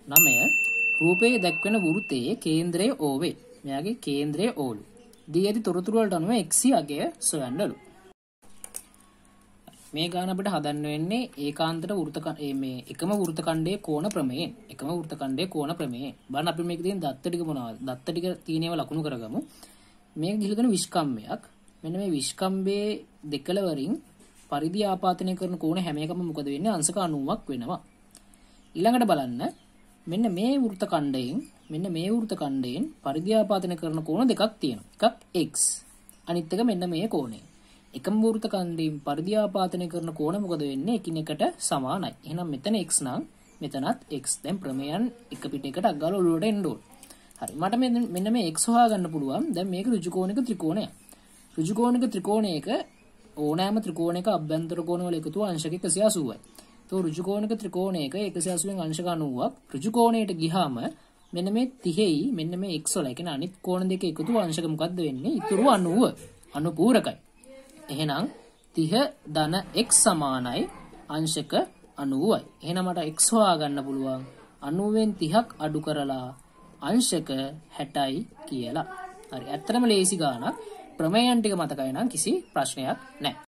9 රූපයේ දක්වන වෘත්තයේ කේන්ද්‍රය O වේ. මෙයාගේ කේන්ද්‍රය O ලු. දී ඇති තොරතුරු වලට අනුව x අගය සොයන්නලු. මේ ගාන අපිට හදන්න වෙන්නේ ඒකාන්තර මේ එකම වෘත්ත ඛණ්ඩයේ කෝණ ප්‍රමේයයෙන්. එකම වෘත්ත ඛණ්ඩයේ කෝණ ප්‍රමේයයෙන්. බලන්න අපි මේකේ තියෙන දත්ත ටික මොනවද? දත්ත ටික තියෙනව ලකුණු කරගමු. මේක ගිහිල්ලා තියෙන විස්කම්භයක්. මෙන්න මේ විස්කම්භයේ දෙකලවරින් පරිධි ආපාතනය කරන කෝණ හැම එකම මොකද වෙන්නේ? අංශක 90ක් වෙනවා. ඊළඟට බලන්න මෙන්න මේ වෘත්ත ඛණ්ඩයෙන් පරිධි ආපාතනය කරන කෝණ දෙකක් තියෙනවා. එකක් x අනිත් එක මෙන්න මේ කෝණය. එකම වෘත්ත ඛණ්ඩයෙන් පරිධි ආපාතනය කරන කෝණ මොකද වෙන්නේ? එකිනෙකට සමානයි. එහෙනම් මෙතන x නම් මෙතනත් x. දැන් ප්‍රමේයන් එක පිට එකට අග්ගාලා ඔලුවට එන්න ඕන. හරි. මට මෙන්න මේ x හොයාගන්න පුළුවන්. දැන් මේක ඍජුකෝණික ත්‍රිකෝණයක්. ඍජුකෝණික ත්‍රිකෝණයක ඕනෑම ත්‍රිකෝණයක අභ්‍යන්තර කෝණ වල එකතුව අංශක 180යි. તો ඍජුකෝණික ත්‍රිකෝණයක 180න් අංශක 90ක් ඍජුකෝණයට ගියාම මෙන්න මේ 30යි මෙන්න මේ x වල කියන්නේ අනිත් කෝණ දෙක එකතුව අංශක මොකද්ද වෙන්නේ? ඉතුරු 90. අනුපූරකයි. එහෙනම් 30 ධන x සමානයි අංශක 90යි. එහෙනම් මට x හොයාගන්න පුළුවන් 90න් 30ක් අඩු කරලා අංශක 60යි කියලා. හරි. ඇත්තටම ලේසි ගානක්. ප්‍රමේයන් ටික මතකයි නම් කිසි ප්‍රශ්නයක් නැහැ.